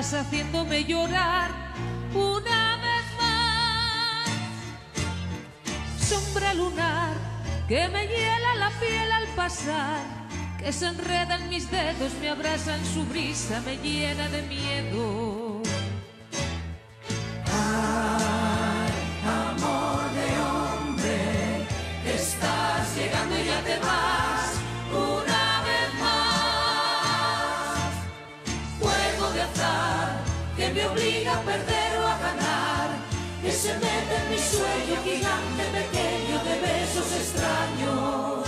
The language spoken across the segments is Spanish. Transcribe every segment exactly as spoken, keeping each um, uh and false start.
estás haciéndome llorar una vez más. Sombra lunar que me hiela la piel al pasar, que se enreda en mis dedos, me abraza en su brisa, me llena de miedo. Ay, amor de hombre, que estás llegando y ya te vas una vez más. Juego de azar que me obliga a perder o a ganar, que se mete en mi sueño gigante pequeño de besos extraños.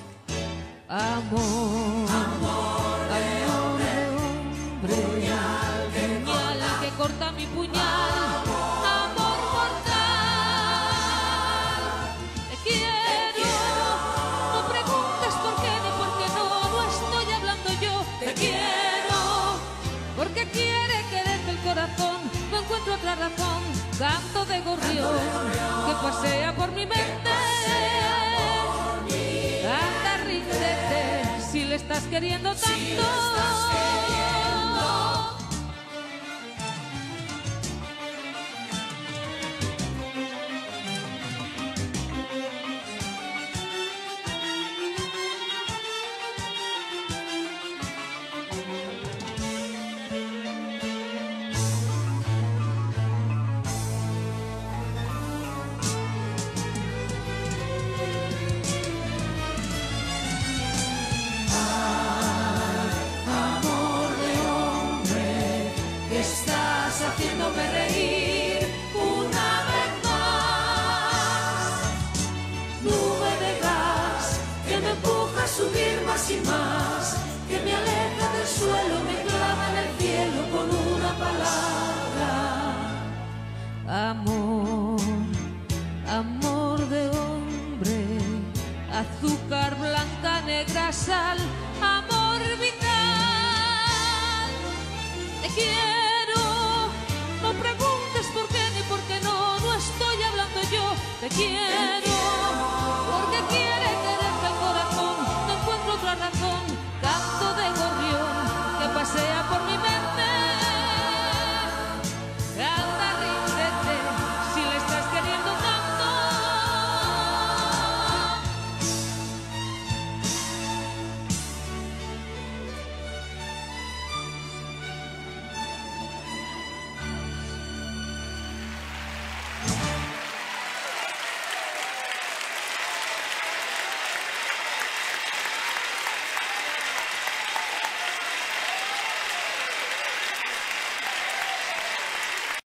Amor, amor de hombre, puñal que puñal que corta mi puñal, amor mortal. Te quiero, no preguntes por qué ni por qué no, no estoy hablando yo. Te quiero, porque quiere quererte el corazón, no encuentro otra razón. Canto de gorrión que pasea por mi mente. Anda, ríndete si le estás queriendo tanto. Si le estás queriendo. Estás haciéndome reír una vez más. Nube de gas que me empuja a subir más y más, que me aleja del suelo, me clava en el cielo con una palabra. Amor, amor de hombre, azúcar blanca, negra, sal,